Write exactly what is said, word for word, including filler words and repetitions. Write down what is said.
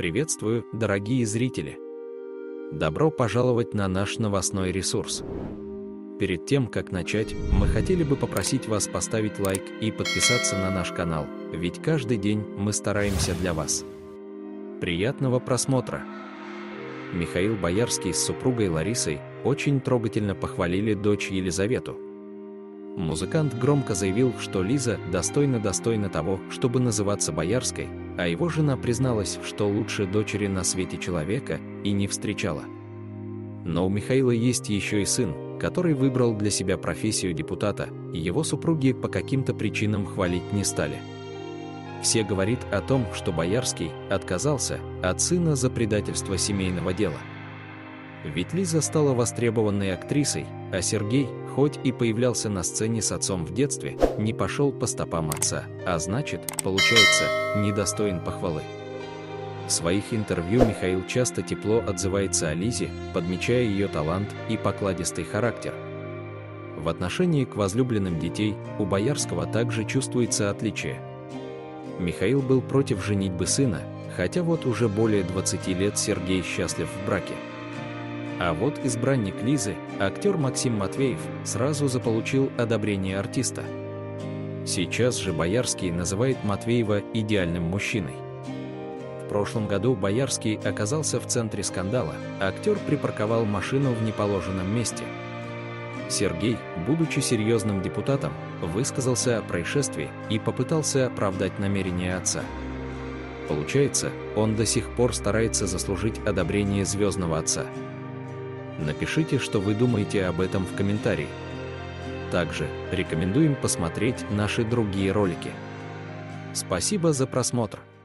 Приветствую, дорогие зрители! Добро пожаловать на наш новостной ресурс. Перед тем, как начать, мы хотели бы попросить вас поставить лайк и подписаться на наш канал, ведь каждый день мы стараемся для вас. Приятного просмотра! Михаил Боярский с супругой Ларисой очень трогательно похвалили дочь Елизавету. Музыкант громко заявил, что Лиза достойна-достойна того, чтобы называться Боярской, а его жена призналась, что лучше дочери на свете человека и не встречала. Но у Михаила есть еще и сын, который выбрал для себя профессию депутата, и его супруги по каким-то причинам хвалить не стали. Все говорят о том, что Боярский отказался от сына за предательство семейного дела. Ведь Лиза стала востребованной актрисой, а Сергей, хоть и появлялся на сцене с отцом в детстве, не пошел по стопам отца, а значит, получается, недостоин похвалы. В своих интервью Михаил часто тепло отзывается о Лизе, подмечая ее талант и покладистый характер. В отношении к возлюбленным детей у Боярского также чувствуется отличие. Михаил был против женитьбы сына, хотя вот уже более двадцати лет Сергей счастлив в браке. А вот избранник Лизы, актер Максим Матвеев, сразу заполучил одобрение артиста. Сейчас же Боярский называет Матвеева идеальным мужчиной. В прошлом году Боярский оказался в центре скандала, актер припарковал машину в неположенном месте. Сергей, будучи серьезным депутатом, высказался о происшествии и попытался оправдать намерения отца. Получается, он до сих пор старается заслужить одобрение звездного отца. Напишите, что вы думаете об этом в комментарии. Также рекомендуем посмотреть наши другие ролики. Спасибо за просмотр!